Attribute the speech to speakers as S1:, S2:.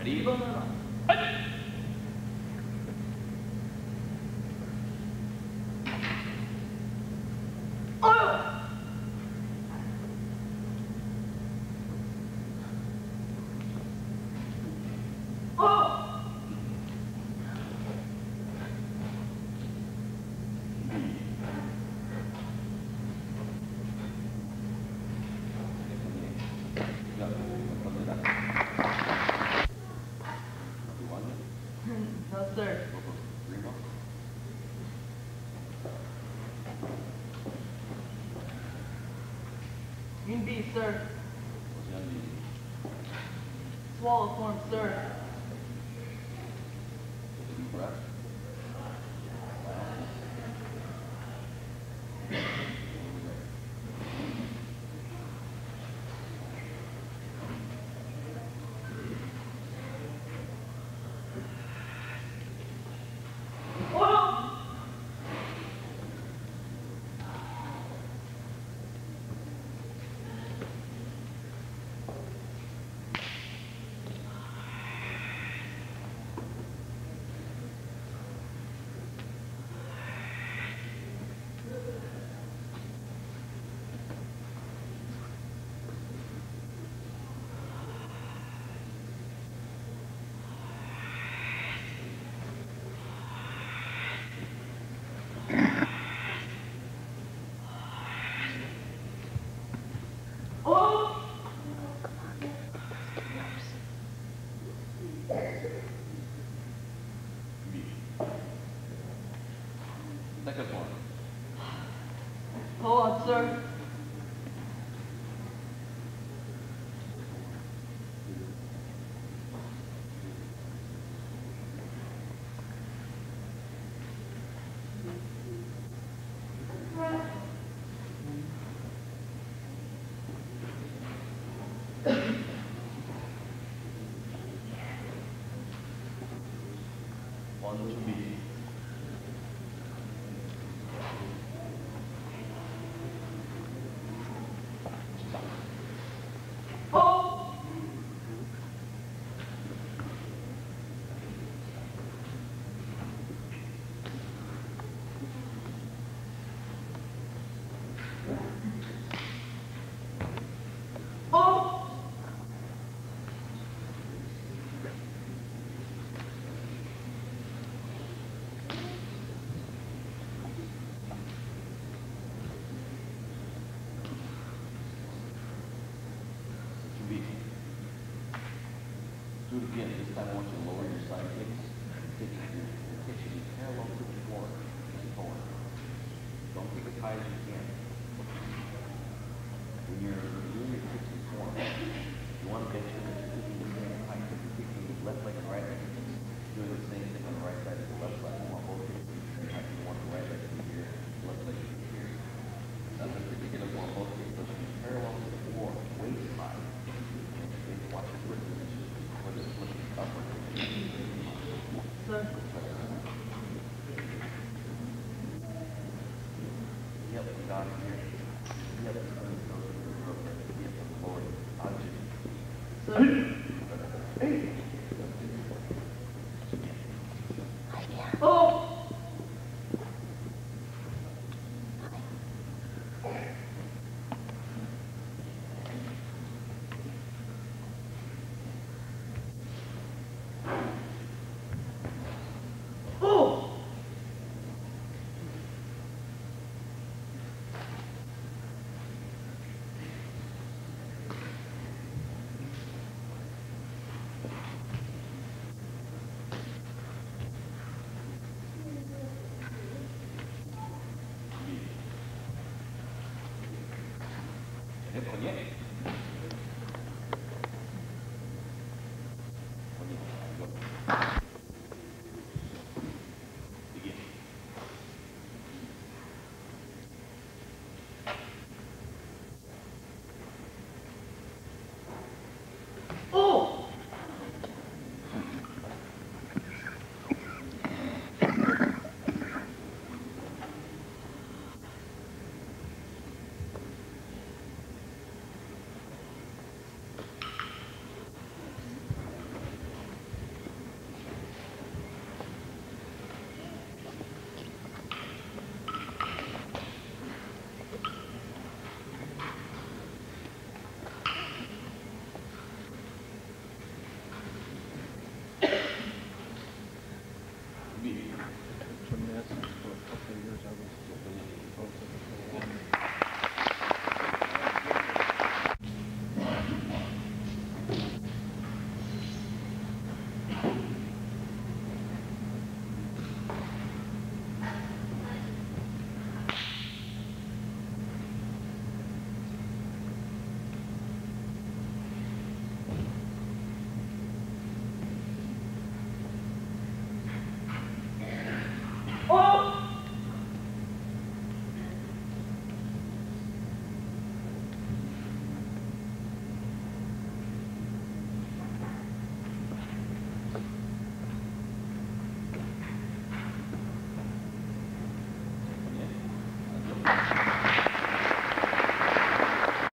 S1: Green B, sir. Swallow form, sir.
S2: Deep breath. Second one.
S1: Hold on, sir.
S2: One to B. Do it again. This time I want you to lower your side hips. Take your pitching parallel to the floor. Keep forward. Don't take as high as you can. When you're doing your pitching form, you want to make sure that you're keeping the same height. If you're kicking the left leg and right leg, doing the same thing on the right side as the left side. You want both hips to be the same height. You want the right leg to be here, the left leg to be here. That's a particular one. Both hips supposed to be parallel to the floor, waist high. Watch your wrist position. Whether it's looking upward.
S1: Sir.
S2: Yep, we got it here. Yep, it's going to go to the rope. Yep, forward. Object.
S1: Sir.
S2: Hey!
S1: Oh!
S2: Right.